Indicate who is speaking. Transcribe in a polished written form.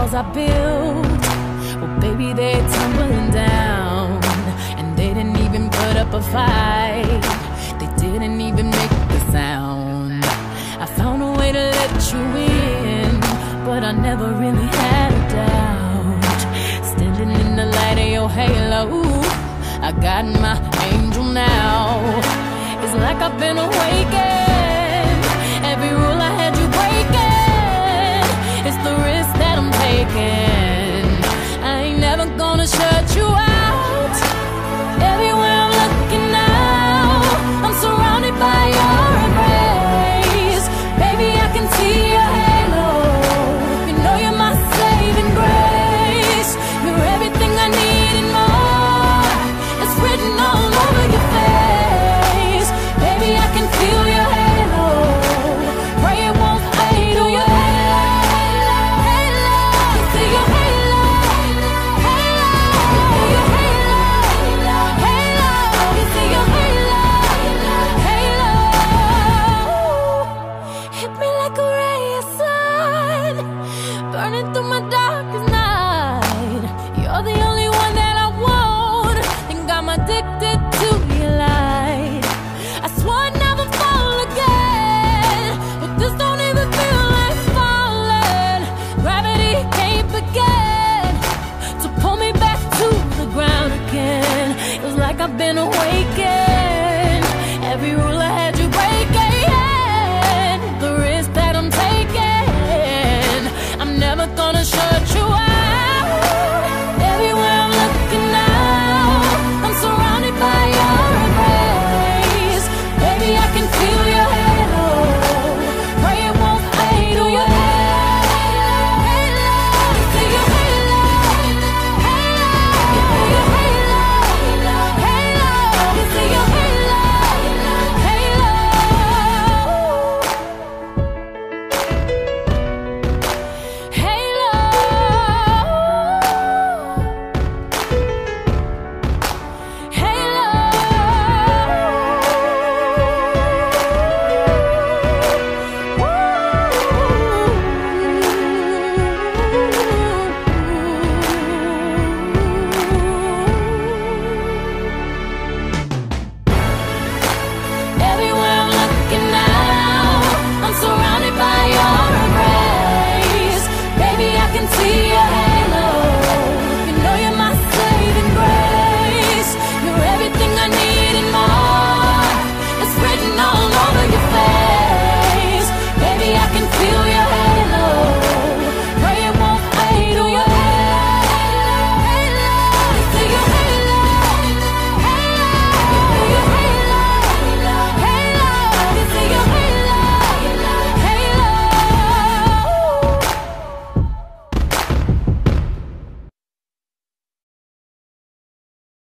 Speaker 1: walls I built, well baby, they're tumbling down. And they didn't even put up a fight, they didn't even make a sound. I found a way to let you in, but I never really had a doubt. Standing in the light of your halo, I got my angel now. It's like I've been awakened. Every rule I had you breaking, it's the risk that I'm taking. I ain't never gonna shut you out. Everywhere I'm looking now, I'm surrounded by your embrace. Baby, I can see your halo. You know you're my saving grace. You're everything I need and more. It's written all over your face. Baby, I can feel your halo. Pray it won't fade away. See your halo, halo, your halo, halo. You see your halo, halo. Hit me like a ray of sun, burning through my darkest night. You're the only one that I want, think I'm addicted to your light. I swore I'd never fall again, but this don't even feel like falling. Gravity can't begin to pull me back to the ground again. It's like I've been awakened. Every rule I had you breaking, the risk that I'm taking, I'm never gonna shut